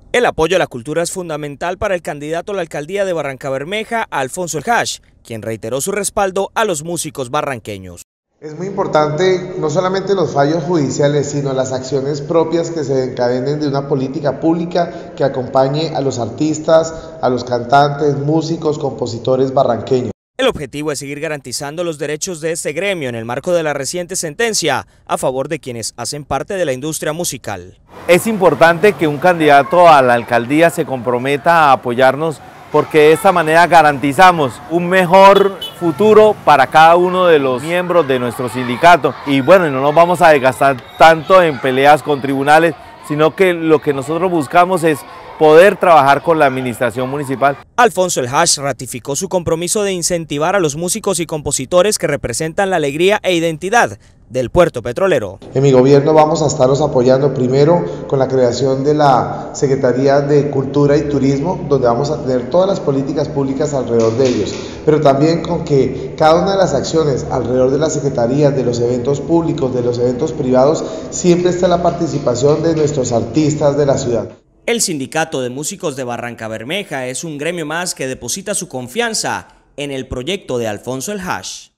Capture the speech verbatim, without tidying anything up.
El apoyo a la cultura es fundamental para el candidato a la alcaldía de Barrancabermeja, Alfonso El Hash, quien reiteró su respaldo a los músicos barranqueños. Es muy importante no solamente los fallos judiciales, sino las acciones propias que se encadenen de una política pública que acompañe a los artistas, a los cantantes, músicos, compositores barranqueños. El objetivo es seguir garantizando los derechos de este gremio en el marco de la reciente sentencia a favor de quienes hacen parte de la industria musical. Es importante que un candidato a la alcaldía se comprometa a apoyarnos porque de esta manera garantizamos un mejor futuro para cada uno de los miembros de nuestro sindicato. Y bueno, no nos vamos a desgastar tanto en peleas con tribunales, sino que lo que nosotros buscamos es poder trabajar con la administración municipal. Alfonso El Hash ratificó su compromiso de incentivar a los músicos y compositores que representan la alegría e identidad del puerto petrolero. En mi gobierno vamos a estarlos apoyando primero con la creación de la Secretaría de Cultura y Turismo, donde vamos a tener todas las políticas públicas alrededor de ellos, pero también con que cada una de las acciones alrededor de la Secretaría, de los eventos públicos, de los eventos privados, siempre está la participación de nuestros artistas de la ciudad. El Sindicato de Músicos de Barrancabermeja es un gremio más que deposita su confianza en el proyecto de Alfonso El Hash.